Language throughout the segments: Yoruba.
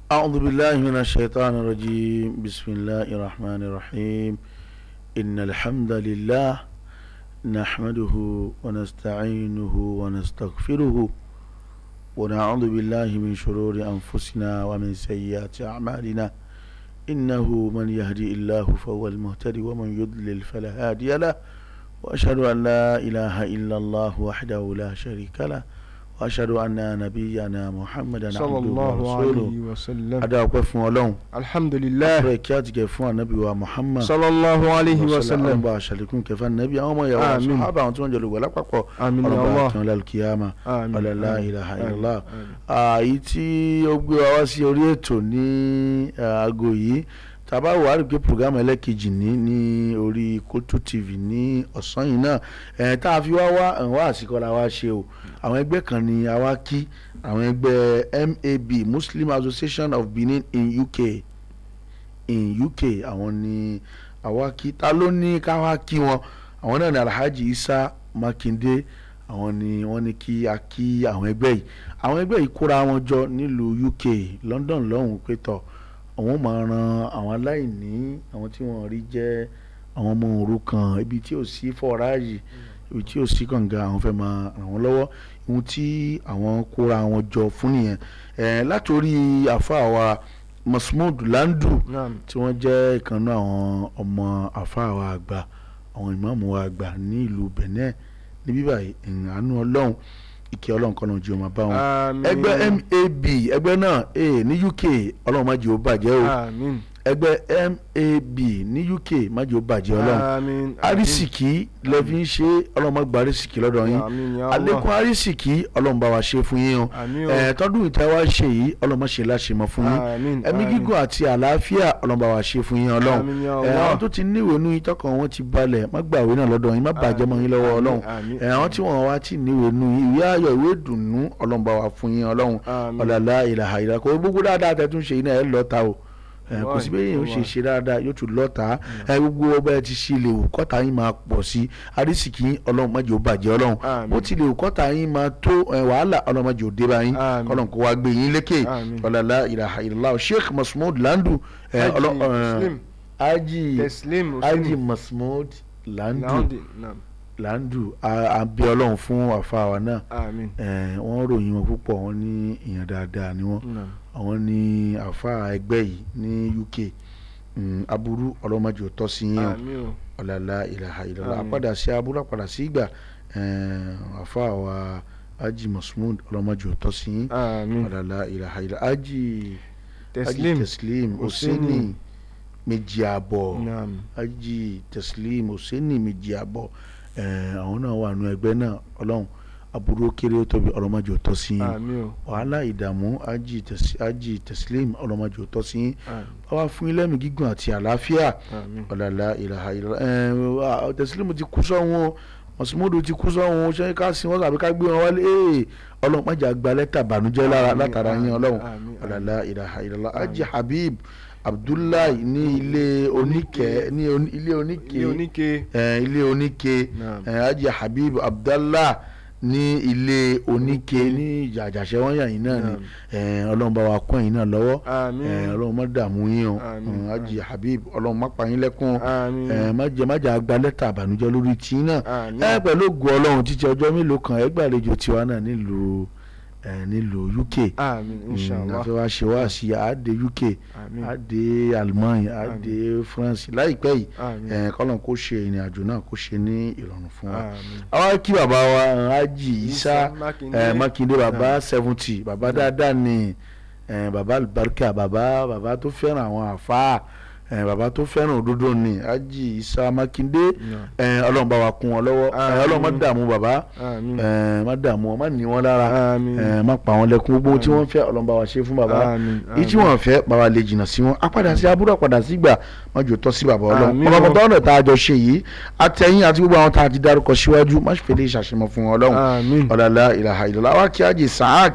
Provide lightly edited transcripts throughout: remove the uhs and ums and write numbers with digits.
أعوذ بالله من الشيطان الرجيم بسم الله الرحمن الرحيم إن الحمد لله نحمده ونستعينه ونستغفره ونعوذ بالله من شرور أنفسنا ومن سيئات أعمالنا إنه من يهدي الله فهو المهتدي ومن يضلل فلا هادي له وأشهد أن لا إله إلا الله وحده لا شريك له وأشهد أن نبينا محمدا صلى عبده الله ورسوله عليه وسلم. ada ọpẹ́ fún Ọlọ́run alhamdulillah. àpẹẹrẹ kí á ti kẹ fún anabi wa Muhammad sallallahu alayhi wa sallam. ọba àṣàlẹkùn kẹfà nàbí àwọn ọmọ ìyàwó àṣọ àbá àwọn tí wọn jẹ olùwẹ lápapọ̀ ọlọmọba àkànlá lálùkìyàmà ọlọlá ilaha illallah. èyí tí ó gbé wa wá sí orí ètò ní aago yìí tàbá wà á rí pé programu ẹlẹ́kejì ní orí Kotu TV ní ọ̀sán yìí náà tá a fi wá àsìkò la wá ṣe o àwọn ẹgbẹ́ kan ni a wá kí àwọn ẹgbẹ́ MAB Muslim Association of Benin in UK àwọn ni àwa kí ta ló ní ká wá kí wọn àwọn náà ní Alhaji Isa Makinde àwọn ni wọ́n ní kí a kí àwọn ẹgbẹ́ yìí kóra wọn jọ nílùú UK London lọ́hùn pé tọ̀ àwọn máa ran àwọn aláìní àwọn tí wọ́n rí jẹ́ àwọn ọmọ òrukàn ibi tí ò sí fọ́ọ̀ráàyè ibi tí ò sí kànga àwọn fẹ́ máa ràn wọ́n lọ́wọ́ ohun tí àwọn kóra wọn jọ fún nìyẹn látòrí àfáà wa Masmood Landu tí wọ́n jẹ́ ìkànnì àwọn ọmọ àfáà wa àgbà àwọn ìmáàmù wa àgbà ní ìlú Benin níbí báyìí ìrànú Ọlọ́run ìkẹ́ Ọlọ́run kan náà jẹ́ ọmọ bá wọn ẹgbẹ́ MAB ẹgbẹ́ náà ní UK Ọlọ́run má jẹ́ ó bàjẹ́ o ẹgbẹ́ MAB ní UK má jẹ́ ó bàjẹ́ Ọlọ́run arísìkí lẹ́fí ń ṣe Ọlọ́run má gba arísìkí lọ́dọ̀ yín àlékún arísìkí Ọlọ́run bá wa ṣe fún yín o tọ́dún ìta wa ṣe yìí Ọlọ́run má ṣe láṣemọ́ fún yín ẹ̀mí gígùn àti àlàáfíà Ọlọ́run bá wa ṣe fún yín Ọlọ́run àwọn tó ti níwèé nú yín tọkàn wọn ti balẹ̀ má gbàwé náà lọ́dọ̀ yín má bàjẹ́ mọ́ yín lọ́wọ́ Ọlọ́run àwọn tí wọ́n wá ti níwèé nú yín ìwé ayọ̀ ìwé dùnnú Ọlọ́run bá wa fún yín Ọlọ́run ọ̀làlá ìlàhà ìlà kò gbogbo dáadáa tẹ̀tún ṣe iná ẹ̀ lọ́ta o kò sí bẹ́ẹ̀ yẹn ó ṣe dáadáa yóò tún lọ́ta gbogbo ọba ẹ ti ṣe lè wò kọ́ta yín máa pọ̀ sí arísìkí Ọlọ́run má jẹ́ ó bàjẹ́ Ọlọ́run bó ti lè wò kọ́ta yín máa tó wàhálà Ọlọ́run má jẹ́ ó dé bá yín Ọlọ́run kó wá gbé yín lékè ọ̀làlá ìlàhà ìlà Sheikh Masmood Landu Haji Masmood Landu àbí Ọlọ́run fún àfáà wa náà wọ́n ròyìn wọn púpọ̀ wọ́n ní èèyàn dáadáa ni wọ́n àwọn ní àfáà ẹgbẹ́ yìí ní UK aburú ọlọ́mọdé ò tọ́ sí yín o ọ̀làlá ìlàhà ìlàlá àpadà sí aburú àpadà sí ìgbà àfáà wa Haji Masmood ọlọ́mọdé ò tọ́ sí yín ọ̀làlá ìlàhà ìlàlá Haji Teslim Oseni méjì àbọ̀ Haji Teslim Oseni méjì àbọ̀ àwọn náà wà nù ẹgbẹ́ náà Ọlọ́run aburú kéré ó tóbi ọlọ́mọdé ò tọ́ sí yín wàhálà ìdààmú Haji Teslim ọlọ́mọdé ò tọ́ sí yín wá fún yín lẹ́mìí gígùn àti àlàáfíà ọ̀làlá ìlàhà ìlàlá Teslim ti kú sọ́hún Masmood ti kú sọ́hún ṣé ká sin wọ́n tàbí ká gbé wọn wálé Ọlọ́run má jẹ́ àgbà lẹ́tà bànújẹ́ látara yín Ọlọ́run ọ̀làlá ìlàhà ìlàlá Haji Habib Abdullahi ní ilé oníke Haji Habib Abdallah ní ilé oníke ní ìjàjàṣẹ wọn yà yín náà ni Ọlọ́run bá wa kún yín náà lọ́wọ́ Ọlọ́run má dààmú yín o Haji Habib Ọlọ́run má pa yín lẹ́kún má jẹ́ àgbà lẹ́tà àbànújẹ́ lórí tí náà pẹ̀lú ògùn Ọlọ́run títí ọjọ́ mélòó kan gbàlejò tiwa náà nílùú UK àfẹ́ wá ṣe wá sí àdé UK àdé Allemagne àdé France láìpẹ́ yìí kọ́lọ́n kó ṣe ìrìn àjò náà kó ṣe ní ìrọ̀rùn fún wa. àwa kí bàbá wa Haji Isa Makinde bàbá 70 bàbá dáadáa ni bàbá àlùbáríkà bàbá tó fẹ́ràn àwọn àfáà bàbá tó fẹ́ràn òdodo ni Haji Isa Makinde Ọlọ́run bá wa kún wọn lọ́wọ́ Ọlọ́run má dààmú bàbá má dààmú wọn má ní wọn lára má pa wọn lẹ́kún gbogbo tí wọ́n fẹ́ Ọlọ́run bá wa ṣe fún bàbá èyí tí wọ́n fẹ́ bá wa lè jìnnà sí wọn apádà sí aburú apádà sí ìgbà má jò tọ́ sí bàbá Ọlọ́run ọmọkùnrin ọ̀nà tá a jọ ṣe yìí àtẹ̀yìn àti gbogbo àwọn tá a ti dárúkọ síwájú má ṣe fẹ́lẹ́ ìṣàṣemọ fún Ọlọ́run ọ̀làlá ìlàhà ìlọ́lá wa kí Haji Saak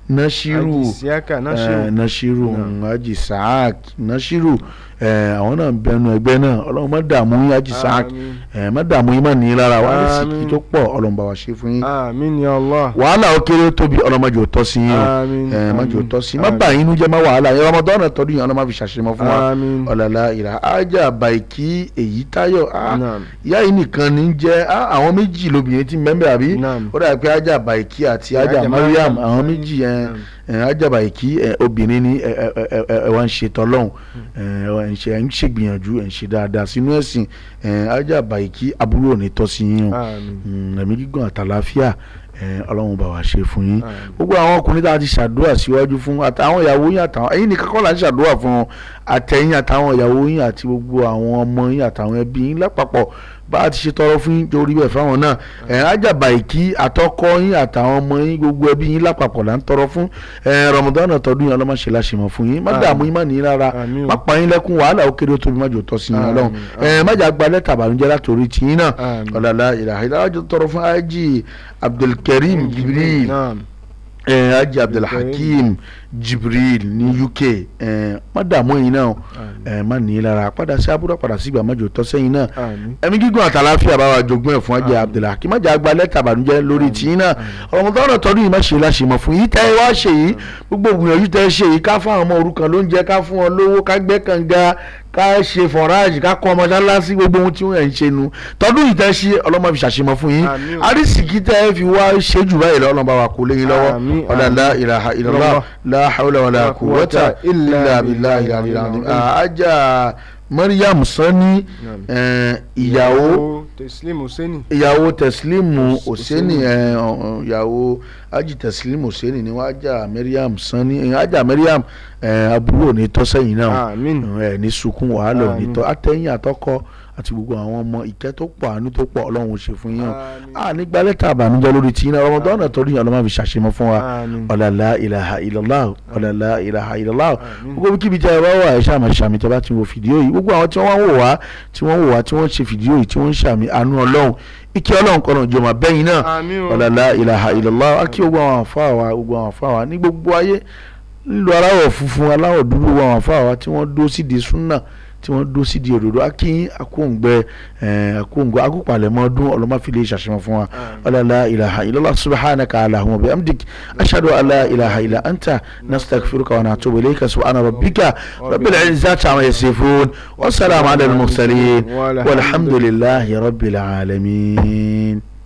Nashiru Nashiru Haji Saak Nashiru àwọn náà bẹnu ẹgbẹ́ náà ọlọ́run má dààmú yín Haji Saak má dààmú yín má ní lára wà ní sìkì tó pọ̀ ọlọ́run bá wa ṣe fún yín. àmín ya Allah. wàhálà ó kéré tóbi ọlọ́run má jẹ́ ó tọ́ sí yín o má jẹ́ ó tọ́ sí yín má bà yín inú jẹ́ má wàhálà yẹn Ramadan náà tọdún yẹn ọlọ́run má fi ṣàṣemọ́ fún wa ọ̀làlá ìlà Haja Baiki Èyítáyọ̀ ìyá yìí nìkan ní jẹ́ àwọn méjì lóbìnrin tí mẹ́mbẹ́ àbí ó dà pé Haja Baiki àti Haja Mariam àwọn méjì Haja Baiki obìnrin ní ẹ̀wọ̀n ń ṣe tọ́lọ́hún ẹ̀ ń ṣègbìyànjú ẹ̀ ń ṣe dáadáa sínú ẹ̀sìn Haja Baiki àbúrò ní tọ́sí yín o ẹ̀mí gígùn àtàlàáfíà ọlọ́run bá wa ṣe fún yín gbogbo àwọn ọkùnrin tá a ti ṣàdúrà síwájú fún àtàwọn ìyàwó yín àtàwọn ẹ̀yin nìkan kọ́ là ń ṣàdúrà fún wọn àtẹ̀yìn àtàwọn ìyàwó yín àti gbogbo àwọn ọmọ yín àtàwọn ẹbí yín lápapọ̀ bá a ti ṣe tọrọ fún yín torí bẹ́ẹ̀ fáwọn náà Haja Baiki àtọkọ yín àtàwọn ọmọ yín gbogbo ẹbí yín lápapọ̀ là ń tọrọ fún Ramadan tọdún yín ọlọ́mọ ṣe láṣemọ̀ fún yín má dààmú yín má ní rárá má pa yín lẹ́kún wàhálà ó kéré tóbi má jò tọ́ sí yín ọlọ́run má jà gba lẹ́tà àbànújẹ́ látòrí tì yín náà ọ̀làlá ìlàjọ tọrọ fún Haji Abdulkarim Jibril Haji Abdulhakeem Jibril ní UK má dààmú yín náà má ní lára padà sí abúlé padà sí ìgbà májò tọ́ sẹ́yìn náà ẹ̀mí gígùn àtàláfíà bá wa jogún ẹ̀ fún Haji Abdulhakeem má jà gba lẹ́tà àbànújẹ́ lórí tìyín náà Ramadan tọdún yìí má ṣe láṣemọ̀ fún yìí tẹ́ ẹ wá ṣe yìí gbogbo ìgbìyànjú tẹ́ ẹ ṣe yìí ká fún àwọn ọmọ òrukàn lóúnjẹ ká fún wọn lówó ká gbẹ́ kànga ká ṣe fọ̀ráàjì ká kọ́ ọmọdálásí gbogbo ohun tí wọ́n ń ṣe nu tọdún yìí tẹ́ ṣe ọlọ́mọ fi ṣàṣemọ̀ fún yín àrísìkí tẹ́ fi wá ṣe jù báyìí lọ́wọ́ ọlọ́mọba wa kò léyìn lọ́wọ́ ọ̀làlá ilaha illallah la hawla wala quwwata illa billahi al-aliyyil azim. Haja Mariam Sani ìyàwó Teslimu Hussaini ìyàwó Haji Teslimu Hussaini ni wọ́n Haja Mariam Sani Haja Mariam àbúrò ní tọ́sẹ̀yìn náà ní sunkún wàhálà ní tọ́ àtẹ̀yìn àtọkọ àti gbogbo àwọn ọmọ ìkẹ́ tó pọ̀ àánú tó pọ̀ ọlọ́run ṣe fún yín nígbà lẹ́tà àbànújẹ́ lórí tí iná Ramadan tọdún yìí ọlọ́run fi ṣàṣemọ́ fún wa ọ̀làlá ilaha illallah ọ̀làlá ilaha illallah gbogbo kíbi tí a bá wà ẹ̀ ṣàmì ṣàmì tí a bá ti wo fìdíò yìí gbogbo àwọn tí wọ́n wò wá tí wọ́n ṣe fìdíò yìí tí wọ́n ń ṣàmì àánú ọlọ́run ike ọlọ́run kọ́nà jọmọ bẹ́yìn náà ọ̀làlá ilaha illallah akí gbogbo àwọn àfáà wa ní gbogbo ayé nílò aláwọ̀ funfun aláwọ̀ dúdú gbogbo àwọn àfáà wa tí wọ́n dó sídìí súnà tí wọ́n dó sídìí òdòdó akínyìn akóǹgbẹ akópalẹ̀mọ́ ọdún ọlọ́mọfìlẹ̀ ìṣàṣemọ́ fún wa la ilaha illallah subhanaka allahumma bihamdik ashhadu an la ilaha illa anta nastaghfiruka wa natubu ilayka subhana rabbika rabbil izzati amma yasifun wa salamun ala al mursalin walhamdulillahi rabbil alamin.